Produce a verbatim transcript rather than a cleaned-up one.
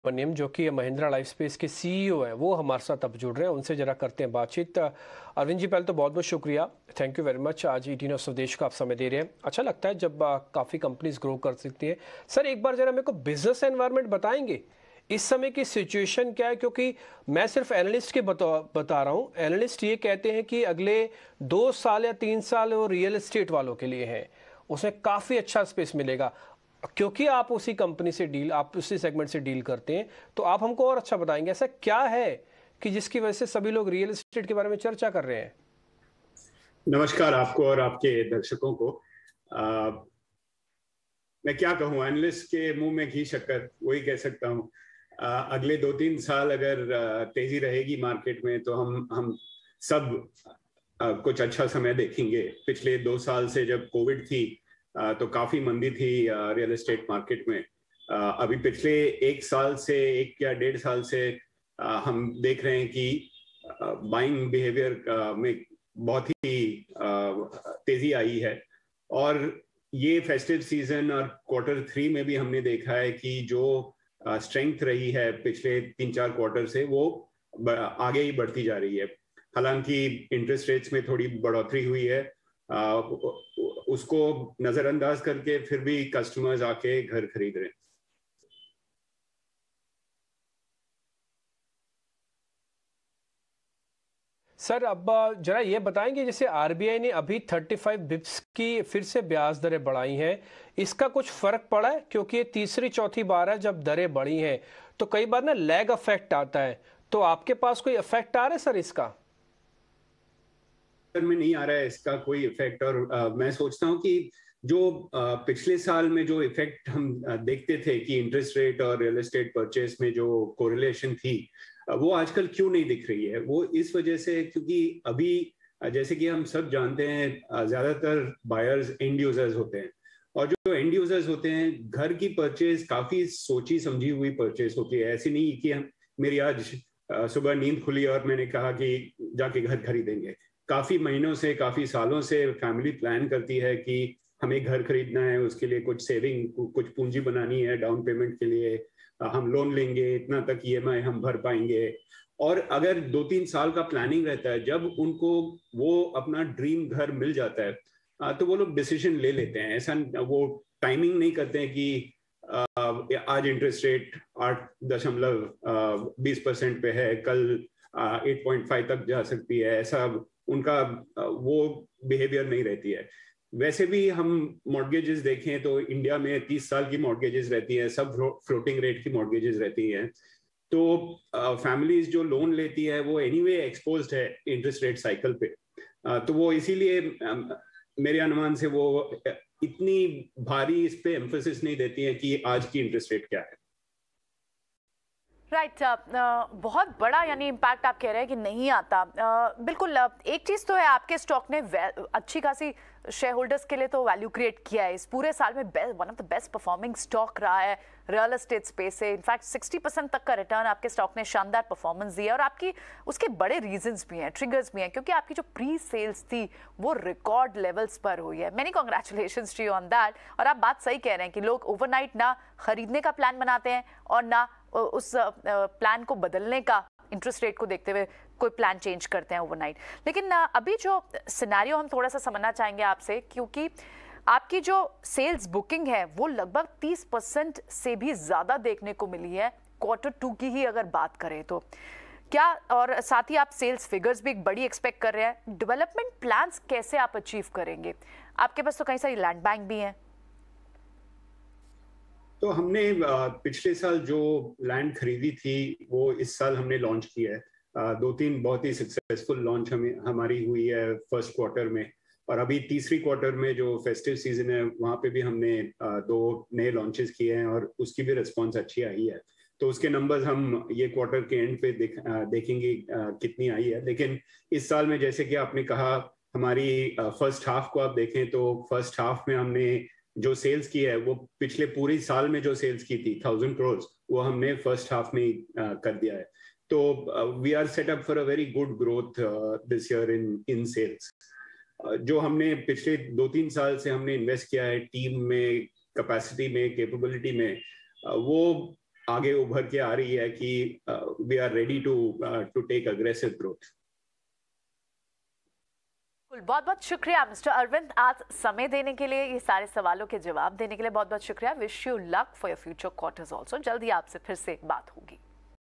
सुब्रमण्यम जो कि Mahindra life space के सीईओ हैं, वो हमारे साथ अब जुड़ रहे हैं। उनसे जरा करते हैं बातचीत। अरविंद जी, पहले तो बहुत बहुत शुक्रिया, थैंक यू वेरी मच, आज ईटीन ऑफ स्वदेश का आप समय दे रहे हैं। अच्छा लगता है जब काफ़ी कंपनीज ग्रो कर सकती है। सर, एक बार जरा मेरे को बिजनेस एनवायरनमेंट बताएंगे, इस समय की सिचुएशन क्या है? क्योंकि मैं सिर्फ एनालिस्ट के बता बता रहा हूँ। एनालिस्ट ये कहते हैं कि अगले दो साल या तीन साल वो रियल एस्टेट वालों के लिए हैं, उसमें काफ़ी अच्छा स्पेस मिलेगा। क्योंकि आप उसी कंपनी से डील आप उसी सेगमेंट से डील करते हैं, तो आप हमको और अच्छा बताएंगे ऐसा क्या है कि जिसकी वजह से सभी लोग रियल एस्टेट के बारे में चर्चा कर रहे हैं। नमस्कार आपको और आपके दर्शकों को। आ, मैं क्या कहूँ, एनालिस्ट के मुंह में घी शक्कर, वही कह सकता हूँ। अगले दो तीन साल अगर तेजी रहेगी मार्केट में तो हम हम सब आ, कुछ अच्छा समय देखेंगे। पिछले दो साल से जब कोविड थी आ, तो काफी मंदी थी रियल एस्टेट मार्केट में। आ, अभी पिछले एक साल से एक या डेढ़ साल से आ, हम देख रहे हैं कि बाइंग बिहेवियर में बहुत ही तेजी आई है। और ये फेस्टिव सीजन और क्वार्टर थ्री में भी हमने देखा है कि जो स्ट्रेंथ रही है पिछले तीन चार क्वार्टर से, वो आगे ही बढ़ती जा रही है। हालांकि इंटरेस्ट रेट्स में थोड़ी बढ़ोतरी हुई है, आ, उसको नजरअंदाज करके फिर भी कस्टमर्स आके घर खरीद रहे हैं। सर, अब जरा ये बताएंगे, जैसे आरबीआई ने अभी पैंतीस बिप्स की फिर से ब्याज दरें बढ़ाई हैं, इसका कुछ फर्क पड़ा है? क्योंकि ये तीसरी चौथी बार है जब दरें बढ़ी हैं, तो कई बार ना लैग इफेक्ट आता है। तो आपके पास कोई इफेक्ट आ रहा है सर इसका? सर, में नहीं आ रहा है इसका कोई इफेक्ट। और आ, मैं सोचता हूँ कि जो आ, पिछले साल में जो इफेक्ट हम आ, देखते थे कि इंटरेस्ट रेट और रियल एस्टेट परचेस में जो कोरिलेशन थी, वो आजकल क्यों नहीं दिख रही है? वो इस वजह से क्योंकि अभी जैसे कि हम सब जानते हैं, ज्यादातर बायर्स एंड यूजर्स होते हैं। और जो एंड यूजर्स होते हैं, घर की परचेज काफी सोची समझी हुई परचेज होती है। ऐसी नहीं कि हम मेरी आज सुबह नींद खुली और मैंने कहा कि जाके घर खरीदेंगे। काफी महीनों से, काफी सालों से फैमिली प्लान करती है कि हमें घर खरीदना है, उसके लिए कुछ सेविंग, कुछ पूंजी बनानी है डाउन पेमेंट के लिए, हम लोन लेंगे, इतना तक ईएमआई हम भर पाएंगे। और अगर दो तीन साल का प्लानिंग रहता है, जब उनको वो अपना ड्रीम घर मिल जाता है तो वो लोग डिसीजन ले लेते हैं। ऐसा वो टाइमिंग नहीं करते हैं कि आज इंटरेस्ट रेट आठ दशमलव बीस परसेंट पे है, कल एट पॉइंट फाइव तक जा सकती है। ऐसा उनका वो बिहेवियर नहीं रहती है। वैसे भी हम मॉर्गेजेस देखें तो इंडिया में तीस साल की मॉर्गेजेस रहती हैं, सब फ्लोटिंग रेट की मॉर्गेजेस रहती हैं। तो फैमिलीज uh, जो लोन लेती है वो एनीवे एक्सपोज्ड है इंटरेस्ट रेट साइकिल पे। uh, तो वो इसीलिए uh, मेरे अनुमान से वो इतनी भारी इस पे एम्फोसिस नहीं देती है कि आज की इंटरेस्ट रेट क्या है। राइट right, uh, बहुत बड़ा यानी इम्पैक्ट आप कह रहे हैं कि नहीं आता। uh, बिल्कुल। uh, एक चीज़ तो है, आपके स्टॉक ने अच्छी खासी शेयर होल्डर्स के लिए तो वैल्यू क्रिएट किया है। इस पूरे साल में one of the best performing stock रहा है रियल एस्टेट स्पेस से। इनफैक्ट साठ परसेंट तक का रिटर्न आपके स्टॉक ने शानदार परफॉर्मेंस दिया। और आपकी उसके बड़े रीजंस भी हैं, ट्रिगर्स भी हैं, क्योंकि आपकी जो प्री सेल्स थी वो रिकॉर्ड लेवल्स पर हुई है। Many congratulations to you on that. और आप बात सही कह रहे हैं कि लोग ओवरनाइट ना खरीदने का प्लान बनाते हैं और ना उस प्लान को बदलने का, इंटरेस्ट रेट को देखते हुए कोई प्लान चेंज करते हैं ओवरनाइट। लेकिन अभी जो सिनेरियो हम थोड़ा सा समझना चाहेंगे आपसे, क्योंकि आपकी जो सेल्स बुकिंग है वो लगभग तीस परसेंट से भी ज़्यादा देखने को मिली है क्वार्टर टू की ही अगर बात करें तो। क्या, और साथ ही आप सेल्स फिगर्स भी एक बड़ी एक्सपेक्ट कर रहे हैं, डेवलपमेंट प्लान्स कैसे आप अचीव करेंगे? आपके पास तो कई सारी लैंड बैंक भी हैं। तो हमने पिछले साल जो लैंड खरीदी थी वो इस साल हमने लॉन्च किया है। दो तीन बहुत ही सक्सेसफुल लॉन्च हमें हमारी हुई है फर्स्ट क्वार्टर में। और अभी तीसरी क्वार्टर में जो फेस्टिव सीजन है वहाँ पे भी हमने दो नए लॉन्चेस किए हैं और उसकी भी रिस्पॉन्स अच्छी आई है। तो उसके नंबर्स हम ये क्वार्टर के एंड पे देख, देखेंगे कितनी आई है। लेकिन इस साल में जैसे कि आपने कहा, हमारी फर्स्ट हाफ को आप देखें तो फर्स्ट हाफ में हमने जो सेल्स की है वो पिछले पूरी साल में जो सेल्स की थी थाउजेंड करोड़, वो हमने फर्स्ट हाफ में uh, कर दिया है। तो we are set up for a very good growth this year in in sales. जो हमने पिछले दो तीन साल से हमने इन्वेस्ट किया है टीम में, कैपेसिटी में, कैपेबिलिटी में, uh, वो आगे उभर के आ रही है कि we are ready to to take aggressive growth. बहुत बहुत शुक्रिया मिस्टर अरविंद, आज समय देने के लिए, ये सारे सवालों के जवाब देने के लिए बहुत बहुत शुक्रिया। Wish you luck for your future quarters also. जल्दी आपसे फिर से बात होगी।